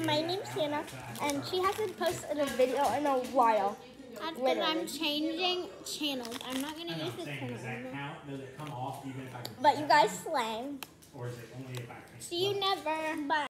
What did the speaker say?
my name's Hannah, and she hasn't posted a video in a while. That's because I'm changing channels. I'm not going to use this channel anymore. But you guys slang. Or is it only if I See you never. Bye.